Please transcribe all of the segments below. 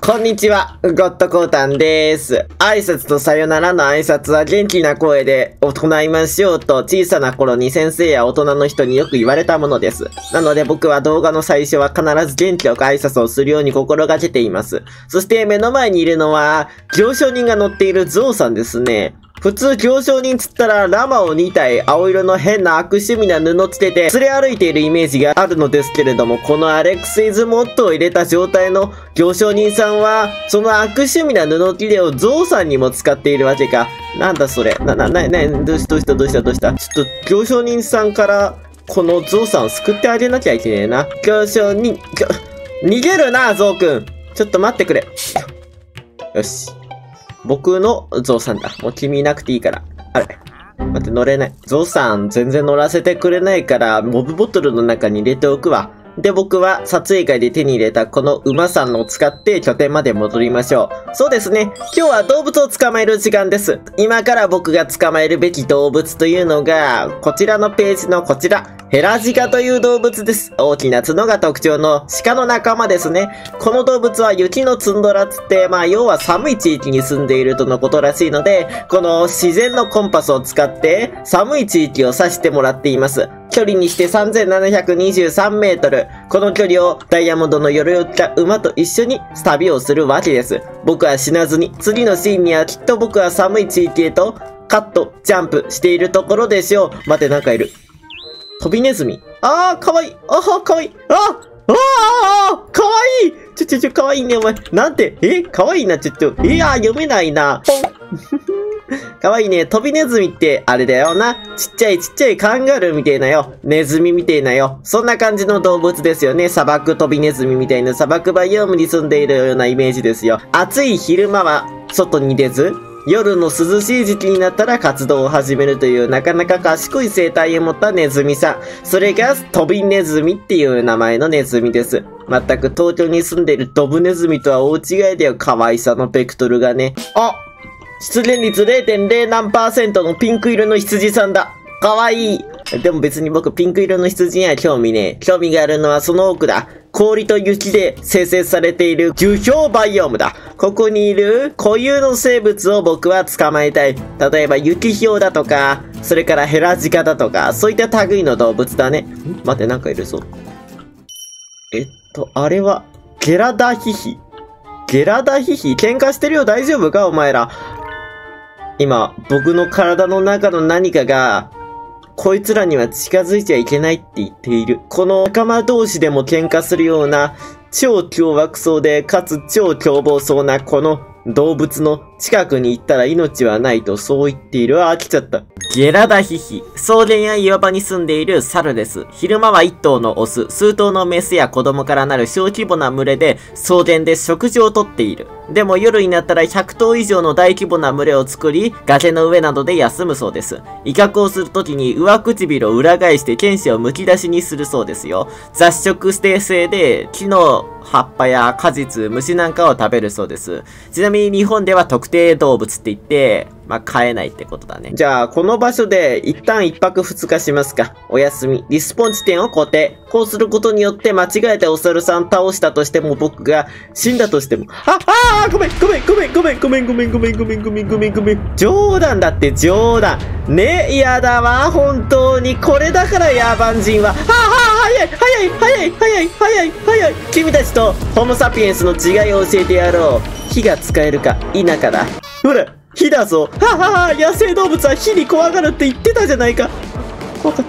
こんにちは、ゴッドコータンです。挨拶とさよならの挨拶は元気な声で行いましょうと小さな頃に先生や大人の人によく言われたものです。なので僕は動画の最初は必ず元気よく挨拶をするように心がけています。そして目の前にいるのは行商人が乗っているゾウさんですね。普通行商人つったらラマを2体青色の変な悪趣味な布つけて連れ歩いているイメージがあるのですけれども、このアレックス・イズ・モットを入れた状態の行商人さんはその悪趣味な布切れをゾウさんにも使っているわけか。なんだそれ。どうしたちょっと行商人さんからこのゾウさんを救ってあげなきゃいけねえな。行商人、逃げるなゾウくん。ちょっと待ってくれ。よし。僕のゾウさんだ。もう君いなくていいから。あれ。待って、乗れない。ゾウさん全然乗らせてくれないから、モブボトルの中に入れておくわ。で、僕は撮影会で手に入れたこの馬さんを使って拠点まで戻りましょう。そうですね。今日は動物を捕まえる時間です。今から僕が捕まえるべき動物というのが、こちらのページのこちら。ヘラジカという動物です。大きな角が特徴の鹿の仲間ですね。この動物は雪のツンドラつって、要は寒い地域に住んでいるとのことらしいので、この自然のコンパスを使って寒い地域を指してもらっています。距離にして3723メートル。この距離をダイヤモンドの鎧を着た馬と一緒に旅をするわけです。僕は死なずに、次のシーンにはきっと僕は寒い地域へとカット、ジャンプしているところでしょう。待て、なんかいる。飛びネズミ。かわいい。かわいい。かわいい。かわいいね、お前。なんて、かわいいな、読めないな。かわいいね。飛びネズミって、あれだよな。ちっちゃいカンガルーみたいなよ。ネズミみたいなよ。そんな感じの動物ですよね。砂漠飛びネズミみたいな砂漠バイオームに住んでいるようなイメージですよ。暑い昼間は外に出ず、夜の涼しい時期になったら活動を始めるというなかなか賢い生態を持ったネズミさん。それが飛びネズミっていう名前のネズミです。全く東京に住んでいるドブネズミとは大違いだよ。可愛さのベクトルがね。出現率 0.0 何%のピンク色の羊さんだ。かわいい。でも別に僕ピンク色の羊には興味ねえ。興味があるのはその奥だ。氷と雪で生成されている樹氷バイオームだ。ここにいる固有の生物を僕は捕まえたい。例えば雪氷だとか、それからヘラジカだとか、そういった類の動物だね。待って、なんかいるぞ。あれは、ゲラダヒヒ。ゲラダヒヒ喧嘩してるよ、大丈夫かお前ら。今、僕の体の中の何かが、こいつらには近づいちゃいけないって言っている。この仲間同士でも喧嘩するような、超凶悪そうで、かつ超凶暴そうなこの動物の近くに行ったら命はないとそう言っている。来ちゃった。ゲラダヒヒ。草原や岩場に住んでいる猿です。昼間は1頭のオス、数頭のメスや子供からなる小規模な群れで草原で食事をとっている。でも夜になったら100頭以上の大規模な群れを作り、崖の上などで休むそうです。威嚇をするときに上唇を裏返して剣士をむき出しにするそうですよ。雑食性で木の葉っぱや果実、虫なんかを食べるそうです。ちなみに日本では特定動物って言って、飼えないってことだね。じゃあ、この場所で一旦1泊2日しますか。お休み。リスポン地点を固定。こうすることによって間違えてお猿さん倒したとしても僕が死んだとしても。ごめん。冗談だって冗談。ね、嫌だわ。本当に。これだから野蛮人は。早い。君たちとホモサピエンスの違いを教えてやろう。火が使えるか否かだ。ほら。火だぞ。野生動物は火に怖がるって言ってたじゃないか。怖かった。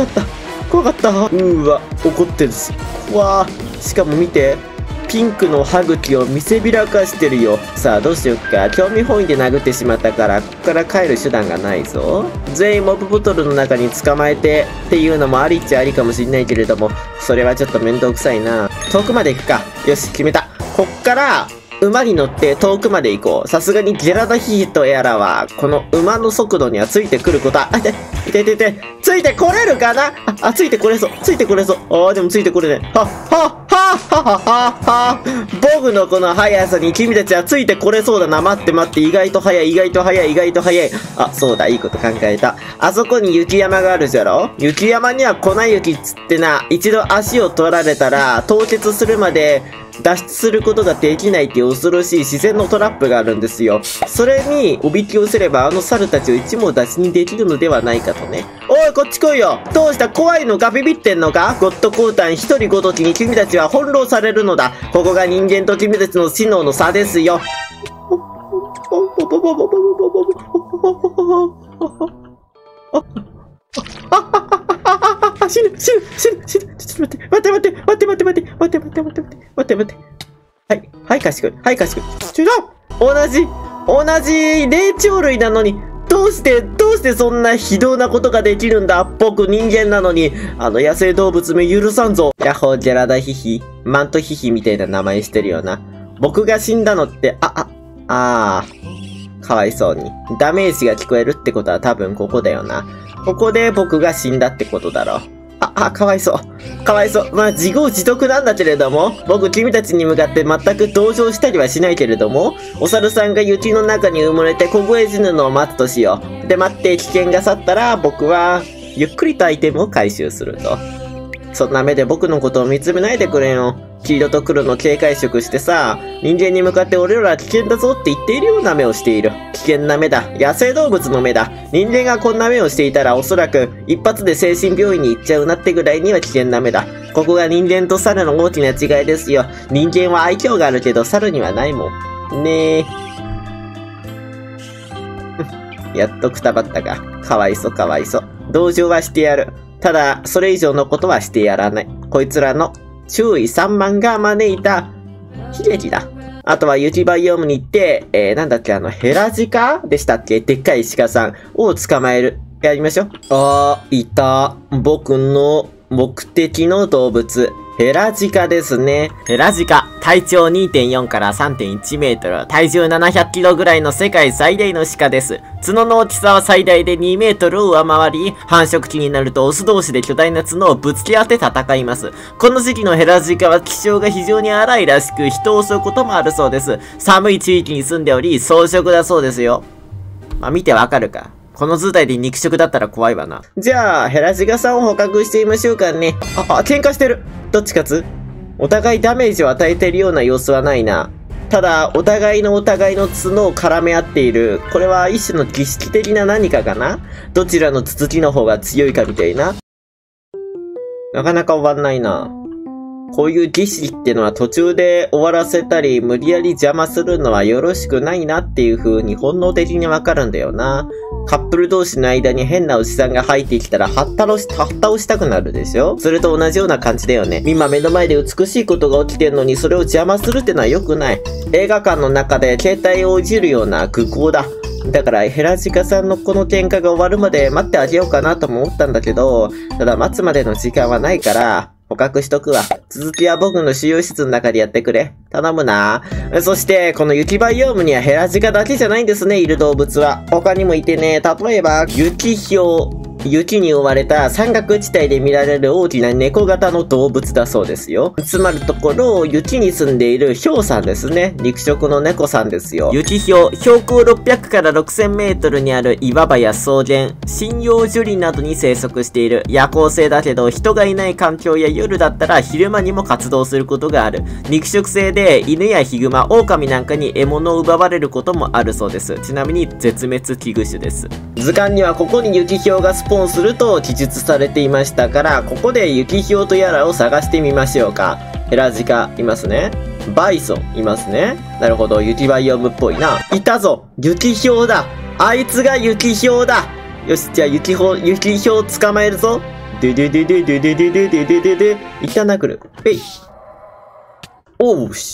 うわ、怒ってるし。しかも見て。ピンクの歯茎を見せびらかしてるよ。さあ、どうしよっか。興味本位で殴ってしまったから、ここから帰る手段がないぞ。全員モブボトルの中に捕まえてっていうのもありっちゃありかもしんないけれども、それはちょっと面倒くさいな。遠くまで行くか。よし、決めた。こっから、馬に乗って遠くまで行こう。さすがにゲラダヒヒとやらは、この馬の速度にはついてくることは、ついてこれるかな。ついてこれそう。でもついてこれね。 僕のこの速さに君たちはついてこれそうだな。待って待って、意外と速い、意外と速い、意外と速い。あ、そうだ、いいこと考えた。あそこに雪山があるじゃろ。雪山には粉雪っつってな、一度足を取られたら、凍結するまで脱出することができないっていう恐ろしい自然のトラップがあるんですよ。それにおびき寄せればあの猿たちを一網打尽にできるのではないかとね。おい、こっち来いよ。どうした、怖いのか、ビビってんのか。ゴッドコータン一人ごときに君たちは翻弄されるのだ。ここが人間と君たちの知能の差ですよ。死ぬ。ちょっと待って。はい、賢い。同じ霊長類なのに、どうしてそんな非道なことができるんだ。僕人間なのに、野生動物め許さんぞ。ヤッホージェラダヒヒ、マントヒヒみたいな名前してるよな。僕が死んだのって、かわいそうに。ダメージが聞こえるってことは多分ここだよな。ここで僕が死んだってことだろ。かわいそう。まあ、自業自得なんだけれども、僕君たちに向かって全く同情したりはしないけれども、お猿さんが雪の中に埋もれて凍え死ぬのを待つとしよう。で、待って危険が去ったら、僕は、ゆっくりとアイテムを回収すると。そんな目で僕のことを見つめないでくれよ。黄色と黒の警戒色してさ、人間に向かって俺らは危険だぞって言っているような目をしている。危険な目だ。野生動物の目だ。人間がこんな目をしていたらおそらく一発で精神病院に行っちゃうなってぐらいには危険な目だ。ここが人間と猿の大きな違いですよ。人間は愛嬌があるけど猿にはないもん。ねえ。やっとくたばったが。かわいそう。同情はしてやる。ただ、それ以上のことはしてやらない。こいつらの注意散漫が招いた悲劇だ。あとは雪バイオームに行って、なんだっけ、ヘラジカでしたっけ、でっかい鹿さんを捕まえる。やりましょう。いた。僕の目的の動物。ヘラジカですね。ヘラジカ。体長 2.4 から 3.1 メートル。体重700キロぐらいの世界最大の鹿です。角の大きさは最大で2メートルを上回り、繁殖期になるとオス同士で巨大な角をぶつけ合って戦います。この時期のヘラジカは気性が非常に荒いらしく、人を襲うこともあるそうです。寒い地域に住んでおり、草食だそうですよ。まあ、見てわかるか。この図体で肉食だったら怖いわな。じゃあ、ヘラジカさんを捕獲してみましょうかね。喧嘩してる。どっち勝つ？お互いダメージを与えているような様子はないな。ただ、お互いの角を絡め合っている。これは一種の儀式的な何かかな？どちらの続きの方が強いかみたいな。なかなか終わんないな。こういう儀式ってのは途中で終わらせたり、無理やり邪魔するのはよろしくないなっていう風に本能的にわかるんだよな。カップル同士の間に変なおじさんが入ってきたら、はったをしたくなるでしょ？それと同じような感じだよね。今目の前で美しいことが起きてんのにそれを邪魔するってのは良くない。映画館の中で携帯をいじるような愚行だ。だからヘラジカさんのこの喧嘩が終わるまで待ってあげようかなとも思ったんだけど、ただ待つまでの時間はないから、捕獲しとくわ。続きは僕の収容室の中でやってくれ。頼むな。そして、この雪バイオームにはヘラジカだけじゃないんですね、いる動物は。他にもいてね、例えば、雪氷。雪に覆われた山岳地帯で見られる大きな猫型の動物だそうですよ。つまるところ、雪に住んでいるヒョウさんですね。肉食の猫さんですよ。雪ヒョウ、標高600から6000メートルにある岩場や草原、針葉樹林などに生息している。夜行性だけど、人がいない環境や夜だったら昼間にも活動することがある。肉食性で、犬やヒグマ、狼なんかに獲物を奪われることもあるそうです。ちなみに、絶滅危惧種です。図鑑にはここに雪ヒョウがスポーンすると記述されていましたから、ここで雪ヒョウとやらを探してみましょうか。ヘラジカいますね。バイソンいますね。なるほど、雪バイオームっぽいな。いたぞ、雪ヒョウだ。あいつが雪ヒョウだ。よし、じゃあ雪ヒョウ捕まえるぞ。ドゥドゥドゥドゥドゥドゥドゥドゥドゥドゥドゥ。一旦殴る。えい。おうし。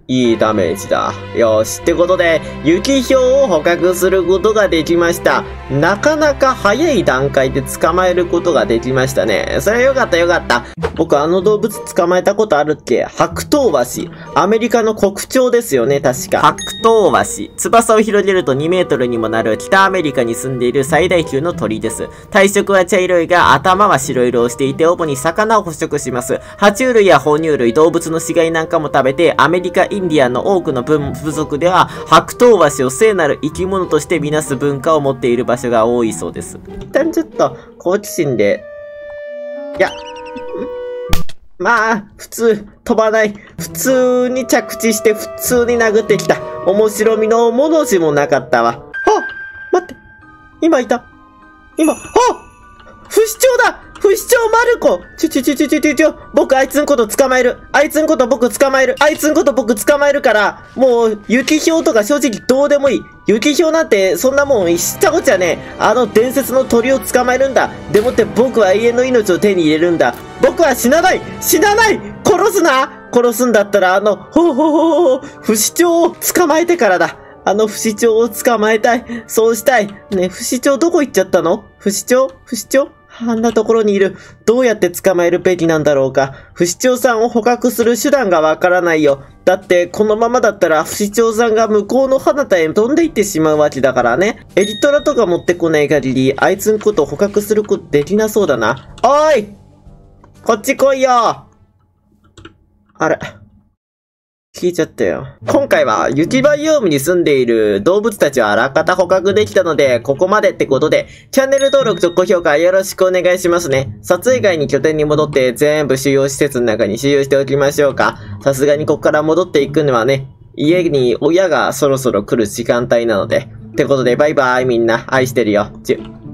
いいダメージだ。よし。ってことで、雪ひょうを捕獲することができました。なかなか早い段階で捕まえることができましたね。それはよかったよかった。僕あの動物捕まえたことあるっけ？白頭鷲。アメリカの国鳥ですよね、確か。白頭鷲。翼を広げると2メートルにもなる北アメリカに住んでいる最大級の鳥です。体色は茶色いが頭は白色をしていて主に魚を捕食します。爬虫類や哺乳類、動物の死骸なんかも食べて、アメリカ、インディアンの多くの部族では白頭鷲を聖なる生き物としてみなす文化を持っている場所が多いそうです。一旦ちょっと好奇心で、いや、まあ、普通、飛ばない。普通に着地して普通に殴ってきた。面白みのもの字もなかったわ。あ、待って。今いた。今、不死鳥だ！不死鳥マルコ！僕あいつんこと捕まえる。あいつんこと僕捕まえる。あいつんこと僕捕まえるから、もう、雪ひょうとか正直どうでもいい。雪ひょうなんて、そんなもん、知ったこっちゃねえ。あの伝説の鳥を捕まえるんだ。でもって僕は永遠の命を手に入れるんだ。僕は死なない！死なない！殺すな！殺すんだったら、不死鳥を捕まえてからだ。あの不死鳥を捕まえたい。そうしたい。ね、不死鳥どこ行っちゃったの？不死鳥？あんなところにいる。どうやって捕まえるべきなんだろうか。不死鳥さんを捕獲する手段がわからないよ。だって、このままだったら不死鳥さんが向こうの彼方へ飛んで行ってしまうわけだからね。エリトラとか持ってこない限り、あいつんこと捕獲することできなそうだな。おーい！こっち来いよ！あれ。聞いちゃったよ。今回は雪バイオームに住んでいる動物たちをあらかた捕獲できたので、ここまでってことで、チャンネル登録と高評価よろしくお願いしますね。撮影外に拠点に戻って全部収容施設の中に収容しておきましょうか。さすがにここから戻っていくのはね、家に親がそろそろ来る時間帯なので。ってことでバイバイみんな愛してるよ。